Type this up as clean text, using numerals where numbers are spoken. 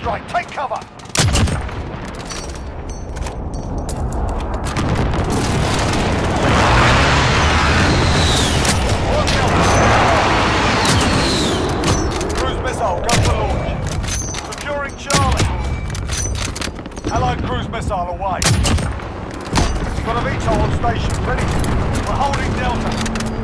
strike. Take cover. Cruise missile, go for launch. Securing Charlie. Allied cruise missile away. Got a VTOL on station, ready. We're holding Delta.